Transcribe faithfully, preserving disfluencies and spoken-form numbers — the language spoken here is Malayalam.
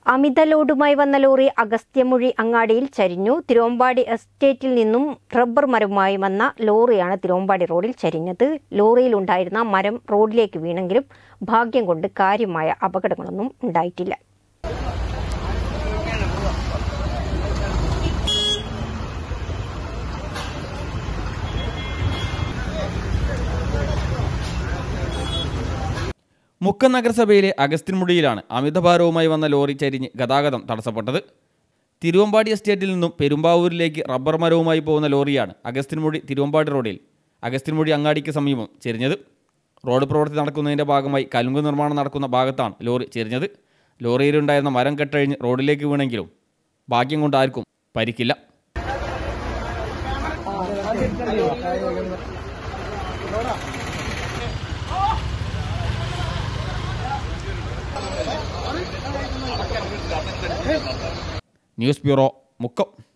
അമിത ലോഡുമായി വന്ന ലോറി അഗസ്ത്യമൊഴി അങ്ങാടിയിൽ ചരിഞ്ഞു. തിരുവമ്പാടി എസ്റ്റേറ്റിൽ നിന്നും റബ്ബർ മരവുമായി വന്ന ലോറിയാണ് തിരുവമ്പാടി റോഡിൽ ചരിഞ്ഞത്. ലോറിയിലുണ്ടായിരുന്ന മരം റോഡിലേക്ക് വീണെങ്കിലും ഭാഗ്യം കൊണ്ട് കാര്യമായ അപകടങ്ങളൊന്നും ഉണ്ടായിട്ടില്ല. മുക്കം നഗരസഭയിലെ അഗസ്ത്യൻമുടിയിലാണ് അമിതഭാരവുമായി വന്ന ലോറി ചരിഞ്ഞ് ഗതാഗതം തടസ്സപ്പെട്ടത്. തിരുവമ്പാടി എസ്റ്റേറ്റിൽ നിന്നും പെരുമ്പാവൂരിലേക്ക് റബ്ബർ മരവുമായി പോകുന്ന ലോറിയാണ് അഗസ്ത്യൻമുടി തിരുവമ്പാടി റോഡിൽ അഗസ്ത്യൻമുടി അങ്ങാടിക്ക് സമീപം ചെരിഞ്ഞത്. റോഡ് പ്രവൃത്തി നടക്കുന്നതിൻ്റെ ഭാഗമായി കലുങ്ക് നിർമ്മാണം നടക്കുന്ന ഭാഗത്താണ് ലോറി ചെരിഞ്ഞത്. ലോറിയിലുണ്ടായിരുന്ന മരം കെട്ടഴിഞ്ഞ് റോഡിലേക്ക് വീണെങ്കിലും ഭാഗ്യം കൊണ്ട് ആർക്കും പരിക്കില്ല. News bureau, Mukkam.